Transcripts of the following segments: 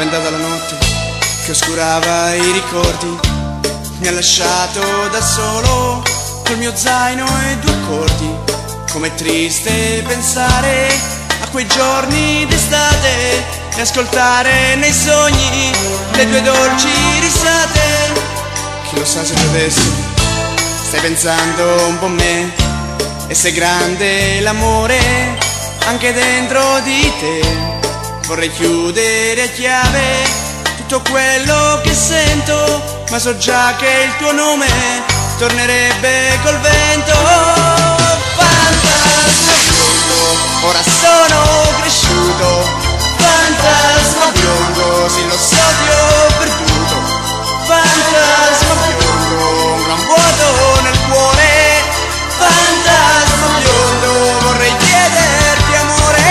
andata la notte che oscurava i ricordi, mi ha lasciato da solo col mio zaino e due accordi. Com'è triste pensare a quei giorni d'estate e ascoltare nei sogni le tue dolci risate. Chi lo sa se tu adesso stai pensando un po' a me e se è grande l'amore anche dentro di te. Vorrei chiudere a chiave tutto quello che sento, ma so già che il tuo nome tornerebbe col vento. Fantasma biondo, ora sono cresciuto. Fantasma biondo, sì lo so ti ho perduto. Fantasma biondo, un gran vuoto nel cuore. Fantasma biondo, vorrei chiederti amore.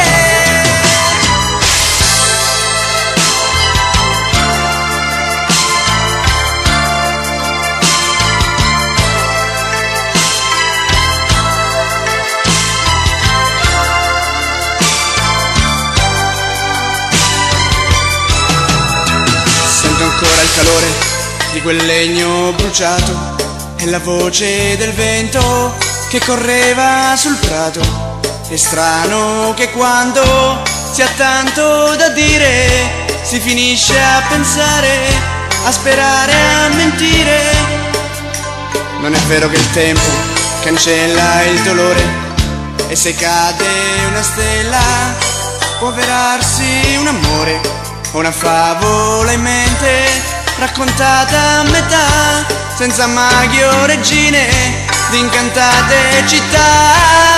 Sento ancora il calore di quel legno bruciato e la voce del vento che correva sul prato. È strano che quando si ha tanto da dire si finisce a pensare, a sperare, a mentire. Non è vero che il tempo cancella il dolore e se cade una stella può avverarsi un amore o una favola in mente raccontata a metà, senza maghi o regine di incantate città.